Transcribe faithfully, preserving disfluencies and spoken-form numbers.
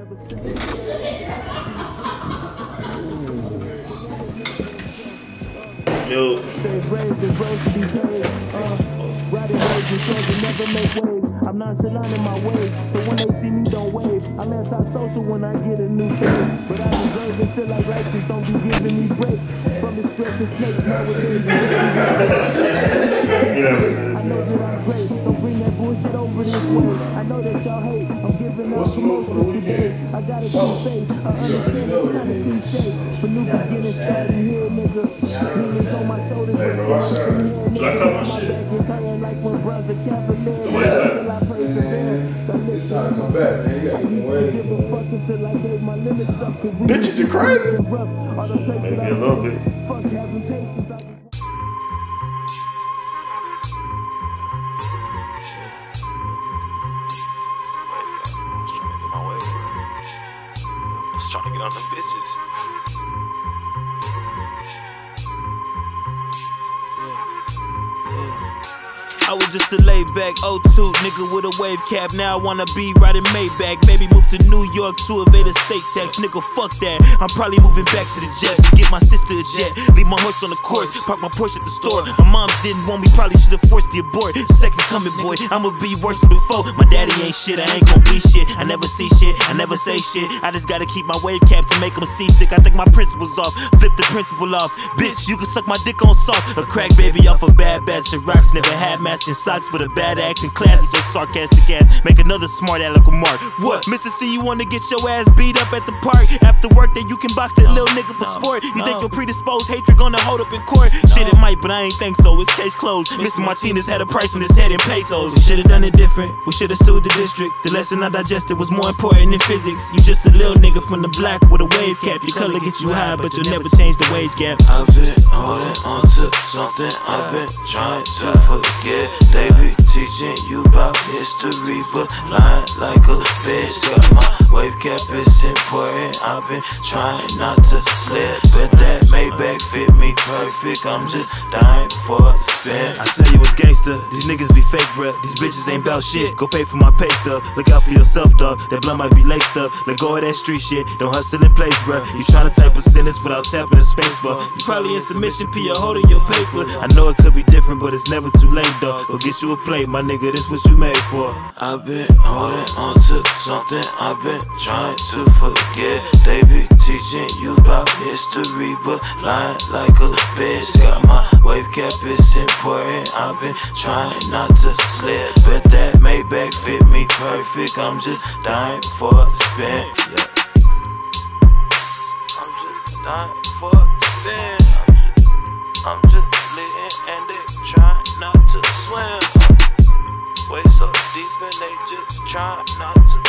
Yo. I'm nonchalant in my ways, so when they see me, don't wave. I'm anti-social when I get a new thing, but I deserve it. Feel like righteous, don't be giving me breaks. From the stress of snakes, nowadays. I know that I'm great, don't bring that bullshit over this way. I know that y'all hate, I'm giving out promotions today. I gotta keep faith, I understand it's kind of cliche. But new beginnings starting here, nigga. Demons on my shoulders, hey, bro, I swear. Should I cut my shit? It's time to come back, man. You gotta get away. Bitches, you crazy? Maybe a little bit. Trying to get on them bitches. I was just a laid back oh two nigga with a wave cap. Now I wanna be riding Maybach. Baby moved to New York to evade a state tax. Nigga, fuck that. I'm probably moving back to the Jets to get my sister a jet. Leave my horse on the course, park my Porsche at the store. My mom didn't want me, probably should've forced the abort. Second coming, boy, I'ma be worse than before. My daddy ain't shit, I ain't gon' be shit. I never see shit, I never say shit. I just gotta keep my wave cap to make them seasick. I think my principle's off, flip the principle off. Bitch, you can suck my dick on soft. A crack baby off a bad batch of rocks. Never had matching socks, but a bad acting class is so sarcastic ass. Make another smart aleck mark. What? Mister C, you wanna get your ass beat up at the park? After work, then you can box that little nigga for sport. You think your predisposed hatred gonna hold up in court? Shit, it might, but I ain't think so. It's case closed. Mister Martinez had a price on his head in pesos. We should've done it different. We should've sued the district. The lesson I digested was more important than physics. You just a little nigga from the block with a wave cap. Your color gets you high, but you'll never change the wage gap. I've been holding on to something I've been trying to forget. They be teaching you about history, but lying like a bitch. Got my wave cap, it's important. I've been trying not to slip, but that Maybach fit me perfect. I'm just dying for a spin. I tell you what's gangster, these niggas be fake, bruh. These bitches ain't bout shit. Go pay for my pay stub. Look out for yourself, dog. That blunt might be laced up. Let go of that street shit. Don't hustle in place, bruh. You tryna type a sentence without tapping the space bar. You probably in submission, P, you're holding your paper. I know it could be different, but it's never too late, dog. Go get you a plate, my nigga. This what you made for. I've been holding on to something I've been trying to forget. They be teaching you about history, but lying like a bitch. Got my wave cap, it's important. I've been trying not to slip, but that Maybach fit me perfect. I'm just dying for a spin. Yeah. I'm just dying for a spin. I'm just, I'm just living and they trying not to swim. Way so deep and they just try not to